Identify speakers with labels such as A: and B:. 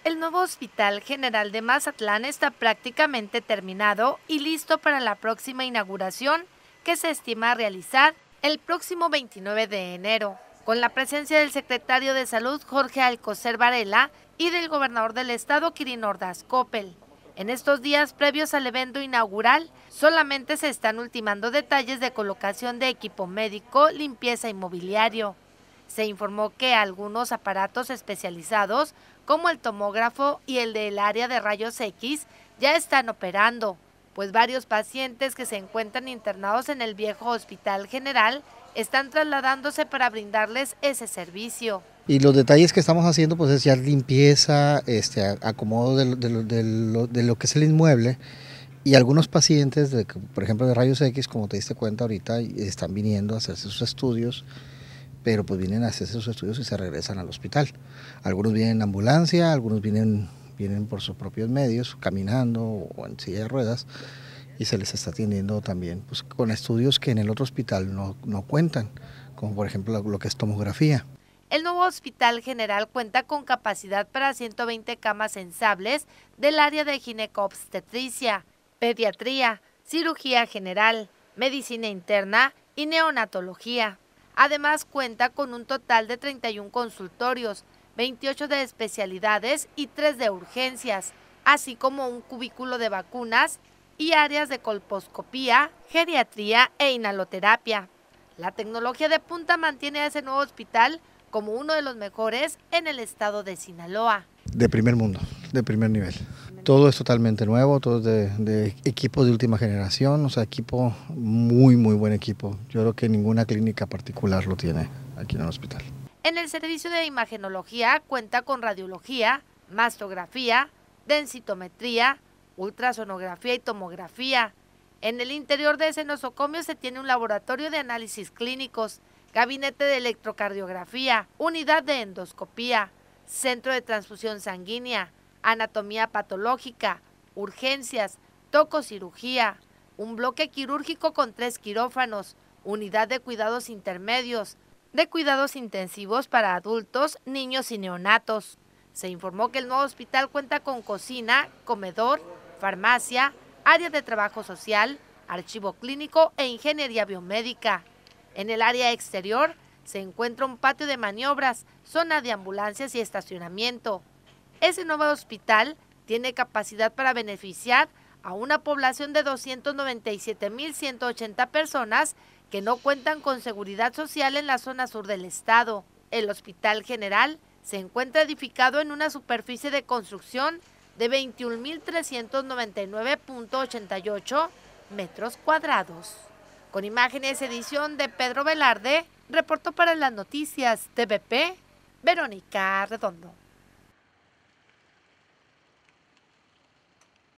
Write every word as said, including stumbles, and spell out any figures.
A: El nuevo Hospital General de Mazatlán está prácticamente terminado y listo para la próxima inauguración, que se estima realizar el próximo veintinueve de enero, con la presencia del secretario de Salud Jorge Alcocer Varela y del gobernador del estado Quirino Ordaz Coppel. En estos días previos al evento inaugural, solamente se están ultimando detalles de colocación de equipo médico, limpieza y mobiliario. Se informó que algunos aparatos especializados, como el tomógrafo y el del área de rayos X, ya están operando, pues varios pacientes que se encuentran internados en el viejo Hospital General están trasladándose para brindarles ese servicio.
B: Y los detalles que estamos haciendo pues es ya limpieza, este, acomodo de, de, de, lo, de lo que es el inmueble, y algunos pacientes, de, por ejemplo de rayos X, como te diste cuenta ahorita, están viniendo a hacerse sus estudios, pero pues vienen a hacerse sus estudios y se regresan al hospital. Algunos vienen en ambulancia, algunos vienen, vienen por sus propios medios, caminando o en silla de ruedas, y se les está atendiendo también pues, con estudios que en el otro hospital no, no cuentan, como por ejemplo lo, lo que es tomografía.
A: El nuevo Hospital General cuenta con capacidad para ciento veinte camas sensibles del área de ginecobstetricia, pediatría, cirugía general, medicina interna y neonatología. Además cuenta con un total de treinta y uno consultorios, veintiocho de especialidades y tres de urgencias, así como un cubículo de vacunas y áreas de colposcopía, geriatría e inhaloterapia. La tecnología de punta mantiene a ese nuevo hospital como uno de los mejores en el estado de Sinaloa.
B: De primer mundo, de primer nivel. Todo es totalmente nuevo, todo es de, de equipo de última generación, o sea, equipo, muy, muy buen equipo. Yo creo que ninguna clínica particular lo tiene aquí en el hospital.
A: En el servicio de imagenología cuenta con radiología, mastografía, densitometría, ultrasonografía y tomografía. En el interior de ese nosocomio se tiene un laboratorio de análisis clínicos, gabinete de electrocardiografía, unidad de endoscopía, centro de transfusión sanguínea, anatomía patológica, urgencias, tococirugía, un bloque quirúrgico con tres quirófanos, unidad de cuidados intermedios, de cuidados intensivos para adultos, niños y neonatos. Se informó que el nuevo hospital cuenta con cocina, comedor, farmacia, área de trabajo social, archivo clínico e ingeniería biomédica. En el área exterior se encuentra un patio de maniobras, zona de ambulancias y estacionamiento. Ese nuevo hospital tiene capacidad para beneficiar a una población de doscientos noventa y siete mil ciento ochenta personas que no cuentan con seguridad social en la zona sur del estado. El Hospital General se encuentra edificado en una superficie de construcción de veintiún mil trescientos noventa y nueve punto ochenta y ocho metros cuadrados. Con imágenes edición de Pedro Velarde, reportó para las noticias T V P, Verónica Redondo.